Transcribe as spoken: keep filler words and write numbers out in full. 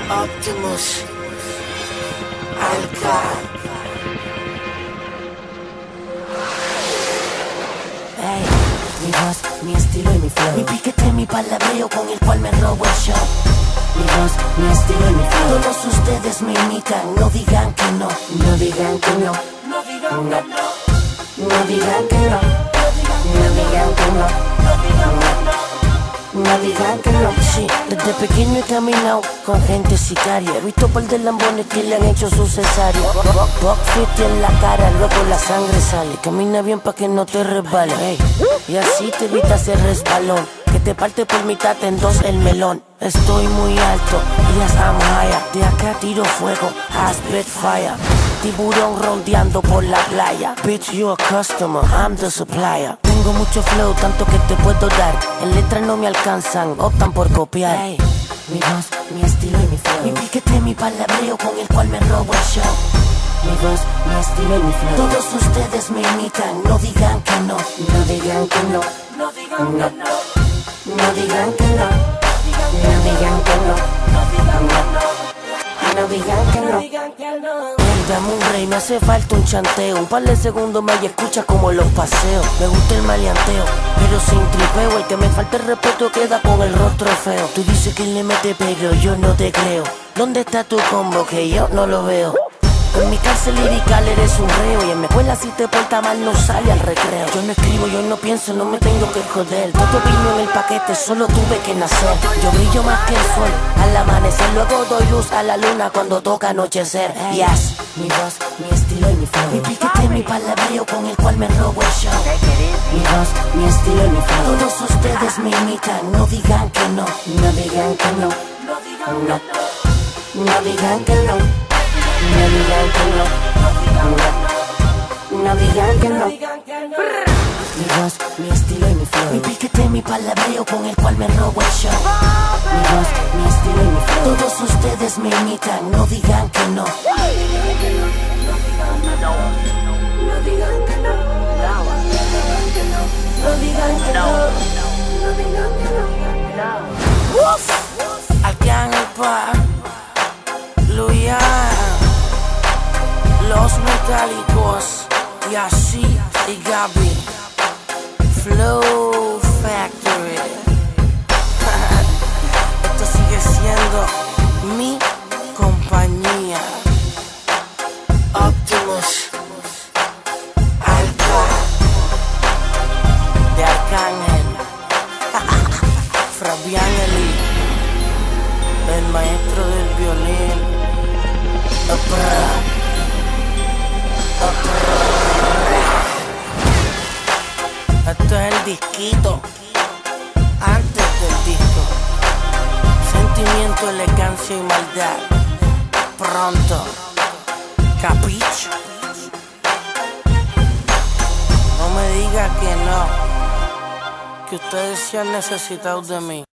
Optimus, Alka. Hey, mi voz, mi estilo y mi flow, mi piquete, mi palabreo con el cual me robo el show. Mi voz, mi estilo y mi flow, todos ustedes me imitan, no digan que no, no digan que no, no digan que no, no digan que no, no digan que no, no digan que no. No digan que no. Sí, desde pequeño he caminado con gente sicaria. He visto par de lambones que le han hecho su cesárea. Buck fifty en la cara, luego la sangre sale. Camina bien pa' que no te resbales, hey. Y así te evitas el resbalón, que te parte por mitad en dos el melón. Estoy muy alto, yes I'm higher. De acá tiro fuego, I spit fire. Tiburón rondeando por la playa. Bitch, you a customer, I'm the supplier. Tengo mucho flow, tanto que te puedo dar. En letras no me alcanzan, optan por copiar. Hey, mi voz, mi estilo y mi flow, mi piquete, mi palabreo con el cual me robo el show. Mi voz, mi estilo y mi flow, todos ustedes me imitan, no digan que no, no digan que no, no digan que no, no digan que no, no digan que no, no digan que no. No digan que no. Hey, dame un rey, me hace falta un chanteo. Un par de segundos más y escucha como los paseo. Me gusta el maleanteo, pero sin tripeo. El que me falta el respeto queda con el rostro feo. Tú dices que le mete pero yo no te creo. ¿Dónde está tu combo que yo no lo veo? En mi cárcel lirical eres un reo. Y en mi escuela si te porta mal no sale al recreo. Yo no escribo, yo no pienso, no me tengo que joder. Todo vino en el paquete, solo tuve que nacer. Yo brillo más que el sol al amanecer. Luego doy luz a la luna cuando toca anochecer. Yes, mi voz, mi estilo y mi flow, mi piquete, mi palabreo con el cual me robo el show. Mi voz, mi estilo y mi flow, todos ustedes me imitan, no digan que no, no digan que no, no digan que no, no digan que no. No digan que no, no digan que no. Mi voz, mi estilo y mi flow, mi piquete, mi palabreo con el cual me robo el show. Mi voz, mi estilo y mi flow, todos ustedes me imitan, no digan que no. No digan que no, no digan que no, no digan que no, no digan que no. Aquí en el par, Luya, Los Metálicos, Yashi y Gaby, Flow Factory. Esto sigue siendo mi compañía. Optimus, Alka, de Arcángel, Fabianelli, el maestro del violín. Esto es el disquito, antes del disco. Sentimiento, elegancia y maldad. Pronto, ¿capicho? No me diga que no, que ustedes se han necesitado de mí.